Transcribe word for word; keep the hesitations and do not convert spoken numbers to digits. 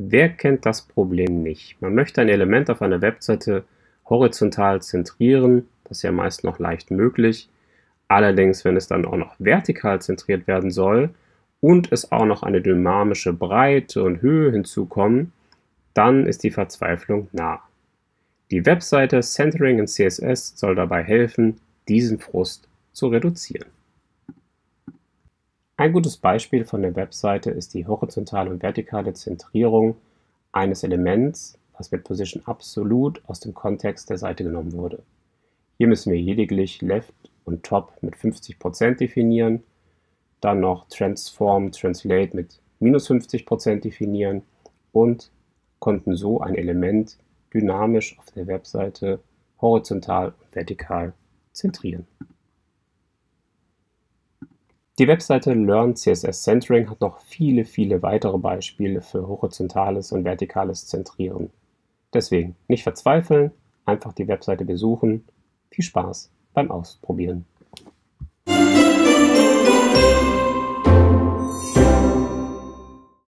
Wer kennt das Problem nicht? Man möchte ein Element auf einer Webseite horizontal zentrieren, das ist ja meist noch leicht möglich. Allerdings, wenn es dann auch noch vertikal zentriert werden soll und es auch noch eine dynamische Breite und Höhe hinzukommen, dann ist die Verzweiflung nah. Die Webseite Centering in C S S soll dabei helfen, diesen Frust zu reduzieren. Ein gutes Beispiel von der Webseite ist die horizontale und vertikale Zentrierung eines Elements, was mit Position Absolute aus dem Kontext der Seite genommen wurde. Hier müssen wir lediglich Left und Top mit fünfzig Prozent definieren, dann noch Transform Translate mit minus fünfzig Prozent definieren und konnten so ein Element dynamisch auf der Webseite horizontal und vertikal zentrieren. Die Webseite Learn C S S Centering hat noch viele, viele weitere Beispiele für horizontales und vertikales Zentrieren. Deswegen nicht verzweifeln, einfach die Webseite besuchen. Viel Spaß beim Ausprobieren!